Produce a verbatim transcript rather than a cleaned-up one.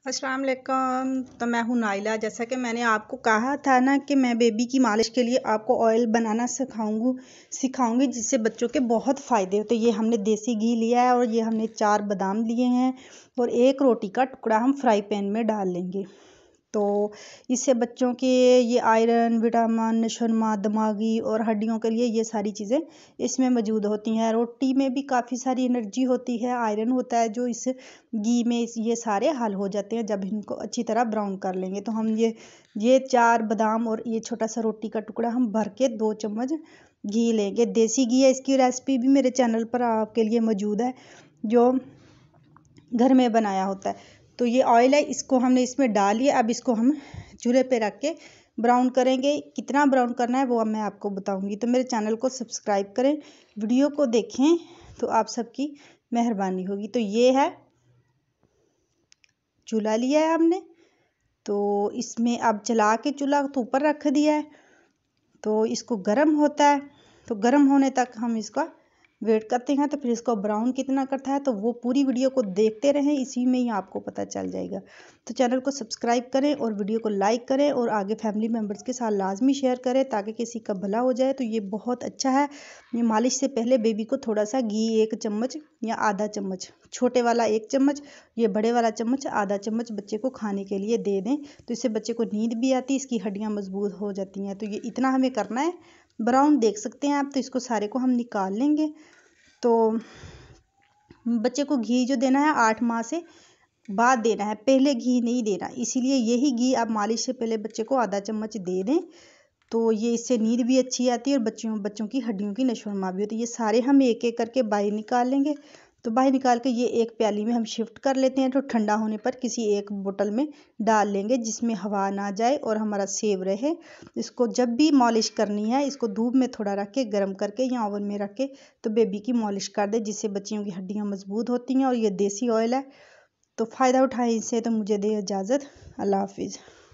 अस्सलाम वालेकुम। तो मैं हूँ नाइला। जैसा कि मैंने आपको कहा था ना कि मैं बेबी की मालिश के लिए आपको ऑयल बनाना सिखाऊंगी सिखाऊंगी जिससे बच्चों के बहुत फ़ायदे होते हैं। ये हमने देसी घी लिया है और ये हमने चार बादाम लिए हैं और एक रोटी का टुकड़ा हम फ्राई पैन में डाल लेंगे। तो इससे बच्चों के ये आयरन, विटामिन, नशोनमा, दिमागी और हड्डियों के लिए ये सारी चीज़ें इसमें मौजूद होती हैं। रोटी में भी काफ़ी सारी एनर्जी होती है, आयरन होता है जो इस घी में इस ये सारे हल हो जाते हैं जब इनको अच्छी तरह ब्राउन कर लेंगे। तो हम ये ये चार बादाम और ये छोटा सा रोटी का टुकड़ा हम भर के दो चम्मच घी लेंगे। देसी घी है, इसकी रेसिपी भी मेरे चैनल पर आपके लिए मौजूद है जो घर में बनाया होता है। तो ये ऑयल है, इसको हमने इसमें डाल लिया। अब इसको हम चूल्हे पे रख के ब्राउन करेंगे। कितना ब्राउन करना है वो अब मैं आपको बताऊंगी। तो मेरे चैनल को सब्सक्राइब करें, वीडियो को देखें तो आप सबकी मेहरबानी होगी। तो ये है चूल्हा लिया है हमने, तो इसमें अब चला के चूल्हा तो ऊपर रख दिया है। तो इसको गर्म होता है, तो गर्म होने तक हम इसका वेट करते हैं। तो फिर इसको ब्राउन कितना करता है तो वो पूरी वीडियो को देखते रहें, इसी में ही आपको पता चल जाएगा। तो चैनल को सब्सक्राइब करें और वीडियो को लाइक करें और आगे फैमिली मेम्बर्स के साथ लाजमी शेयर करें ताकि किसी का भला हो जाए। तो ये बहुत अच्छा है। ये मालिश से पहले बेबी को थोड़ा सा घी एक चम्मच या आधा चम्मच, छोटे वाला एक चम्मच, ये बड़े वाला चम्मच आधा चम्मच बच्चे को खाने के लिए दे दें। तो इससे बच्चे को नींद भी आती, इसकी हड्डियाँ मजबूत हो जाती हैं। तो ये इतना हमें करना है। ब्राउन देख सकते हैं आप। तो इसको सारे को हम निकाल लेंगे। तो बच्चे को घी जो देना है आठ माह से बाद देना है, पहले घी नहीं देना। इसीलिए यही घी आप मालिश से पहले बच्चे को आधा चम्मच दे दें। तो ये इससे नींद भी अच्छी आती है और बच्चों बच्चों की हड्डियों की नशोनुमा भी होती है। ये सारे हम एक एक करके बाहर निकाल लेंगे। तो बाहर निकाल के ये एक प्याली में हम शिफ्ट कर लेते हैं। तो ठंडा होने पर किसी एक बोतल में डाल लेंगे जिसमें हवा ना जाए और हमारा सेव रहे। इसको जब भी मॉलिश करनी है इसको धूप में थोड़ा रख के गर्म करके या ओवन में रख के तो बेबी की मॉलिश कर दे, जिससे बच्चियों की हड्डियाँ मजबूत होती हैं। और ये देसी ऑयल है, तो फ़ायदा उठाएं इससे। तो मुझे दे इजाज़त। अल्लाह हाफिज़।